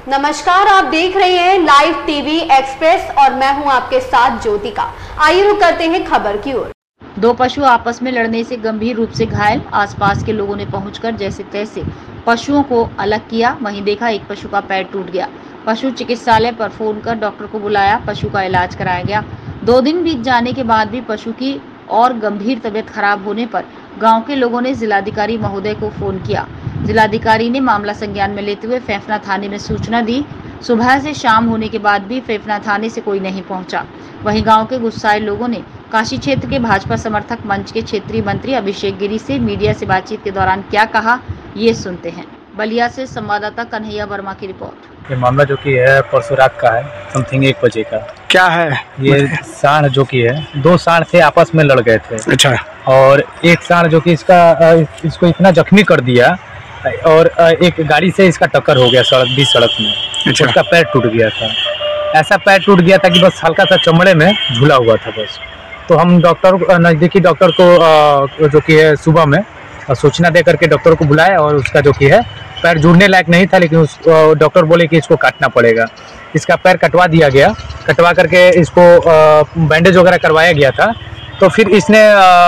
नमस्कार, आप देख रहे हैं लाइव टीवी एक्सप्रेस और मैं हूं आपके साथ ज्योतिका। आइए रुक करते हैं खबर की ओर। दो पशु आपस में लड़ने से गंभीर रूप से घायल। आसपास के लोगों ने पहुंचकर जैसे तैसे पशुओं को अलग किया। वहीं देखा एक पशु का पैर टूट गया। पशु चिकित्सालय पर फोन कर डॉक्टर को बुलाया। पशु का इलाज कराया गया। 2 दिन बीत जाने के बाद भी पशु की और गंभीर तबीयत खराब होने पर गांव के लोगों ने जिलाधिकारी महोदय को फोन किया। जिलाधिकारी ने मामला संज्ञान में लेते हुए फेफना थाने में सूचना दी। सुबह से शाम होने के बाद भी फेफना थाने से कोई नहीं पहुंचा। वहीं गांव के गुस्साए लोगों ने काशी क्षेत्र के भाजपा समर्थक मंच के क्षेत्रीय मंत्री अभिषेक गिरी से मीडिया से बातचीत के दौरान क्या कहा, ये सुनते हैं। बलिया से संवाददाता कन्हैया वर्मा की रिपोर्ट। ये मामला जो कि है परसों रात का है, समथिंग 1 बजे का। क्या है ये सांड जो कि है, 2 सांड थे, आपस में लड़ गए थे। अच्छा। और एक सांड जो कि इसको इतना जख्मी कर दिया और एक गाड़ी से इसका टक्कर हो गया बीच सड़क में। अच्छा। उसका पैर टूट गया था। ऐसा पैर टूट गया था कि बस हल्का सा चमड़े में झूला हुआ था बस। तो हम नज़दीकी डॉक्टर को जो कि है सुबह में सूचना दे करके डॉक्टर को बुलाया और उसका जो कि है पैर जुड़ने लायक नहीं था, लेकिन उस डॉक्टर बोले कि इसको काटना पड़ेगा। इसका पैर कटवा दिया गया। कटवा करके इसको बैंडेज वगैरह करवाया गया था। तो फिर इसने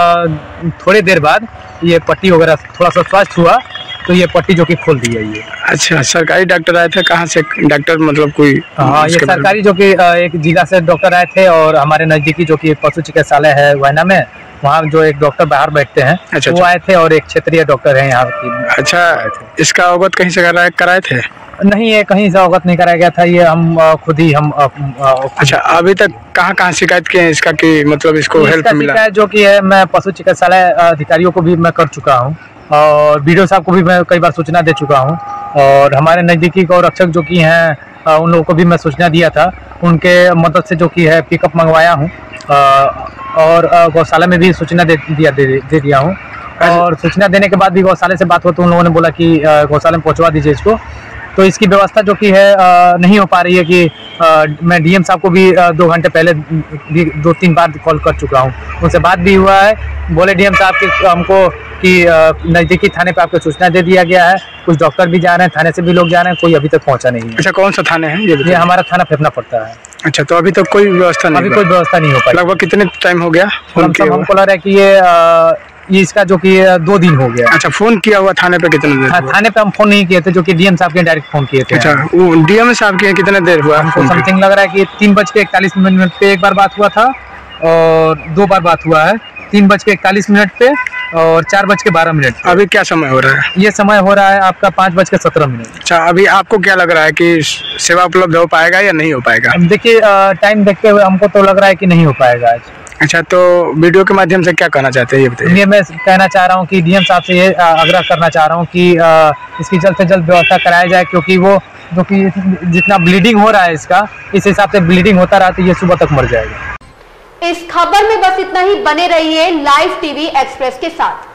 थोड़ी देर बाद ये पट्टी वगैरह थोड़ा सा स्वस्थ हुआ तो ये पट्टी जो कि खोल दी है ये। अच्छा, सरकारी डॉक्टर आए थे? कहाँ से डॉक्टर, मतलब कोई? हाँ, ये सरकारी जो कि एक जिला से डॉक्टर आए थे और हमारे नज़दीकी जो कि पशु चिकित्सालय है वैना में, वहाँ जो एक डॉक्टर बाहर बैठते हैं। अच्छा, वो आए थे और एक क्षेत्रीय डॉक्टर है यहाँ की। अच्छा, इसका अवगत कहीं से कराए थे? नहीं, ये कहीं से अवगत नहीं कराया गया था। ये हम खुद ही अच्छा, अभी तक कहाँ शिकायत किए हैं इसका कि मतलब इसको हेल्प मिला? शिकायत जो कि है मैं पशु चिकित्सालय अधिकारियों को भी मैं कर चुका हूँ और बीडीओ साहब को भी मैं कई बार सूचना दे चुका हूँ और हमारे नज़दीकी गौरक्षक जो कि हैं उन लोगों को भी मैं सूचना दिया था। उनके मदद से जो कि है पिकअप मंगवाया हूँ और गौशाला में भी सूचना दे दिया हूँ। और सूचना देने के बाद भी गौशाला से बात हो तो उन लोगों ने बोला कि गौशाला में पहुँचवा दीजिए इसको। तो इसकी व्यवस्था जो कि है नहीं हो पा रही है कि मैं डीएम साहब को भी 2 घंटे पहले भी 2-3 बार कॉल कर चुका हूँ। उनसे बात भी हुआ है। बोले डीएम साहब कि हमको कि नज़दीकी थाने पे आपको सूचना दे दिया गया है। कुछ डॉक्टर भी जा रहे हैं, थाने से भी लोग जा रहे हैं, कोई अभी तक पहुंचा नहीं है। अच्छा, कौन सा थाना है ये हमारा थाना फेफना पड़ता है। अच्छा, तो अभी तक कोई व्यवस्था नहीं? अभी कोई व्यवस्था नहीं हो पाई। लगभग कितने टाइम हो गया? हमको लग रहा है कि ये इसका जो कि 2 दिन हो गया। अच्छा, फोन किया हुआ थाने पे कितने देर? हाँ, थाने पे हम फोन नहीं किए थे, जो कि डीएम साहब के डायरेक्ट फोन किए थे। अच्छा, वो डीएम साहब के कितने देर हुआ? हमको समथिंग लग रहा है कि 3:41 पे एक बार बात हुआ था और 2 बार बात हुआ है। 3:41 पे और 4:12। अभी क्या समय हो रहा है? ये समय हो रहा है आपका 5:17। अच्छा, अभी आपको क्या लग रहा है कि सेवा उपलब्ध हो पाएगा या नहीं हो पाएगा? देखिए, टाइम देखते हुए हमको तो लग रहा है कि नहीं हो पाएगा आज। अच्छा, तो वीडियो के माध्यम से क्या कहना चाहते हैं ये बताइए? ये मैं कहना चाह रहा हूँ कि डीएम साहब से ये आग्रह करना चाह रहा हूँ कि इसकी जल्द से जल्द व्यवस्था कराया जाए, क्योंकि वो जो कि जितना ब्लीडिंग हो रहा है इसका, इस हिसाब से ब्लीडिंग होता रहा तो ये सुबह तक मर जाएगा। इस खबर में बस इतना ही। बने रहिए लाइव टीवी एक्सप्रेस के साथ।